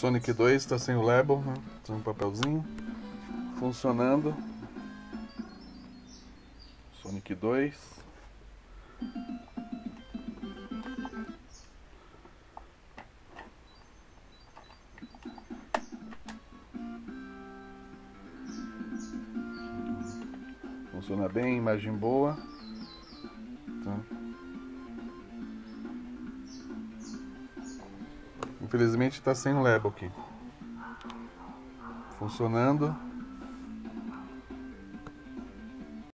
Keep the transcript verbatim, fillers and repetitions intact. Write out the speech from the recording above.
Sonic dois está sem o label, né? Sem um papelzinho. Funcionando. Sonic dois. Funciona bem, imagem boa. Tá. Infelizmente está sem o label aqui. Funcionando.